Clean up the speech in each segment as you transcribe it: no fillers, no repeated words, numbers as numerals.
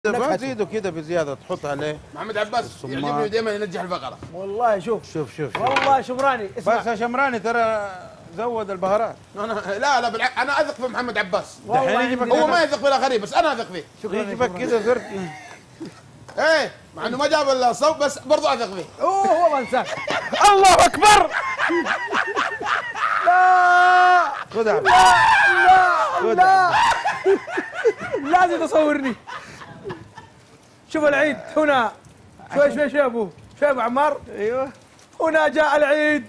ما تزيده كده بزياده تحط عليه. محمد عباس يعجبني دائما ينجح البقره. والله شوف شوف والله شمراني اسمع. بس يا شمراني ترى زود البهارات. لا بالعكس انا اثق في محمد عباس. والله هو ما يثق في الاخرين بس انا اثق فيه. يجيبك كده صرت ايه مع انه ما جاب الصوت بس برضه اثق فيه. اوه والله انسان. الله اكبر. لا خذها لا لا لازم تصورني. شوف العيد هنا. شوي يا ابو عمار. ايوه هنا جاء العيد.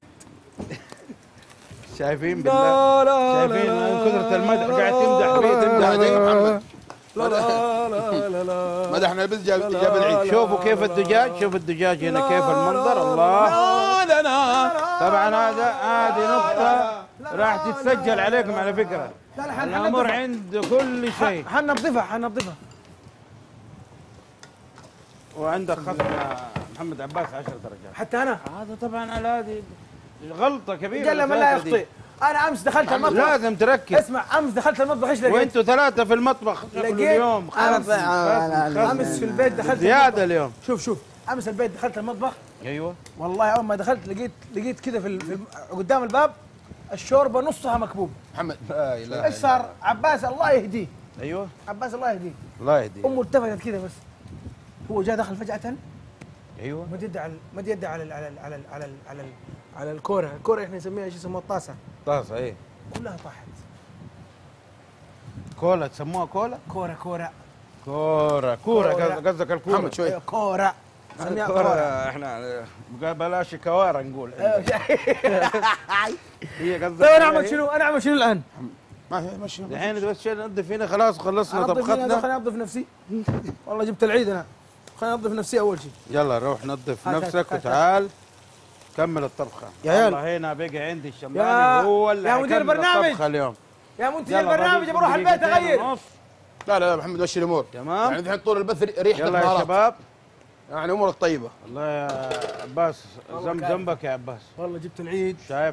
شايفين بالله؟ شايفين من كثرة المدح قاعد تمدح فيه محمد. لا لا لا لا لا مدحنا بس جاب العيد. شوفوا كيف الدجاج، شوف الدجاج هنا كيف المنظر. الله طبعا هذه نقطة راح تتسجل عليكم على فكرة. الأمر عند كل شيء. حننظفها وعندك خصم يا محمد عباس 10 درجات. حتى انا. هذا طبعا على هذه غلطة كبيرة. قال من لا يخطئ. انا امس دخلت المطبخ. لازم تركز. اسمع امس دخلت المطبخ ايش لقيت؟ وانتوا 3 في المطبخ اليوم. امس في البيت دخلت زيادة اليوم. شوف امس البيت دخلت المطبخ. ايوه والله اول ما دخلت لقيت كذا في قدام الباب الشوربه نصها مكبوب. محمد لا اله ايش صار؟ عباس الله يهديه. ايوه عباس الله يهديه. الله يهديه. امه التفتت كذا بس. هو جاء دخل فجأة. ايوه مد يده على الكوره احنا نسميها ايش يسموها الطاسه. طاسة ايه كلها طاحت. كولا تسموها كولا؟ كوره قصدك الكورة. محمد شوي. كوره نسميها كوره. احنا بلاش كوارع نقول. هي قصدك. طيب انا اعمل شنو الان؟ ما هي ماشي الحين بس شيء ننظف هنا خلاص خلصنا طبختنا. خليني انظف نفسي. والله جبت العيد انا. خليني انظف نفسي اول شيء. يلا روح نظف نفسك وتعال كمل الطبخه. يا عيال والله هنا بقى عندي الشمالي هو اللي يا مدير البرنامج الطبخه اليوم. يا مدير البرنامج بروح البيت اغير. لا محمد مشي الامور تمام. يعني الحين طول البث ريحه يلا البهارات. يا شباب يعني امورك طيبه. والله يا عباس ذنبك يا عباس. والله جبت العيد. شايف